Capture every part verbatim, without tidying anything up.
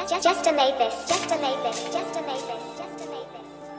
Just made this, just made this, just made this, just made this.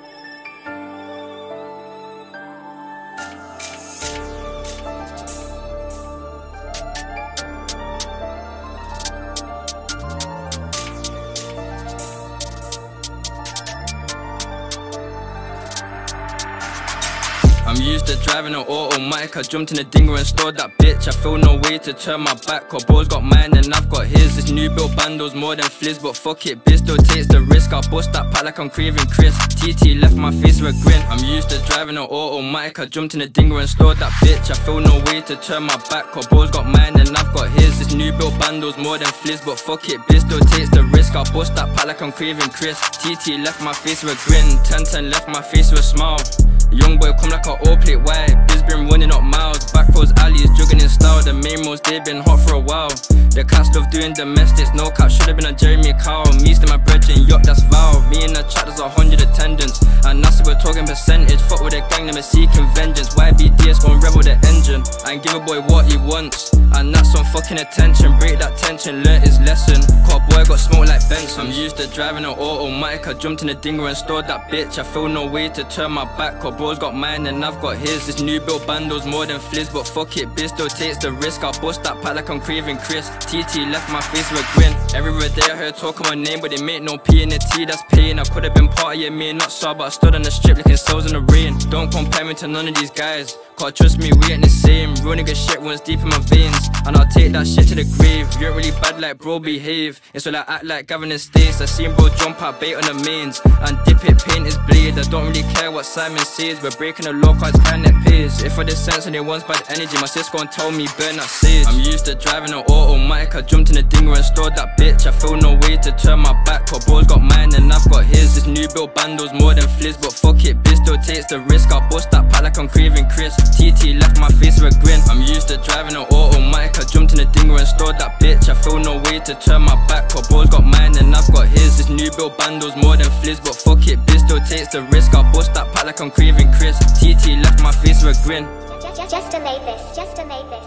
I'm used to driving an automatic. I jumped in the dinger and stored that bitch. I feel no way to turn my back. Cause bro's got mine and I've got his. This new build bando's more than fliz, but fuck it, bitch still takes the risk. I'll bust that pack like I'm craving Chris. T T left my face with a grin. I'm used to driving an automatic. I jumped in the dinger and stored that bitch. I feel no way to turn my back. Cause bro's got mine and I've got his. This new build bando's more than fliz, but fuck it, bitch still takes the risk. I'll bust that pack like I'm craving Chris. T T left my face with a grin. ten ten left my face with a smile. Young boy come like a old plate white. Biz been running up miles. Back roads, alleys, jugging in style. The main roads, they been hot for a while. The cats love doing domestics. No cap, should've been a Jeremy Kyle. Me still my brethren, yup, that's foul. Me in the chat, there's a hundred attendants. And that's what we're talking percentage. Fuck with the gang, them is seeking vengeance. Y B D S gon' rebel the engine and give a boy what he wants. And that's some fucking attention. Break that tension, learnt his lesson. Caught boy got smoked like Benson. I'm used to driving an automatic. I jumped in the dinger and stored that bitch. I feel no way to turn my back. Cause bro's got mine and I've got his. This new build bando's more than fliz, but fuck it, bitch still takes the risk. I'll bust that pack like I'm craving Chris. T T left my face with a grin. Every day I heard talk of my name, but they make no P in the T, that's pain. I could've been part of your main, not saw, but I stood on the strip looking souls in the rain. Don't compare me to none of these guys, cause trust me, we ain't the same. Real nigga shit runs deep in my veins, and I'll take that shit to the grave. You ain't really bad like bro, behave. It's all I act like Gavin and Stace. I seen bro jump out bait on the mains and dip it, paint his blade. I don't really care what Simon says. We're breaking the law cause it's kind that pays. If I did sense anyone's bad energy, my sis gon' tell me burn that sage. I'm used to driving an automatic. I jumped in the dinger and stored that bitch. I feel no way to turn my back. Cause bro's got mine and I've got his. This new build bando's more than fliz, but fuck it, bitch still takes the risk. I'll bust that pack like I'm craving Chris. T T left my face with a grin. I'm used to driving an automatic. I jumped in the dinger and stored that bitch. I feel no way to turn my back. Cause bro's got mine and I've got his. This new build bando's more than fliz, but fuck it, bitch still takes the risk. I'll bust that pack like I'm craving Chris. T T left my face with a grin. Just made this, just made this.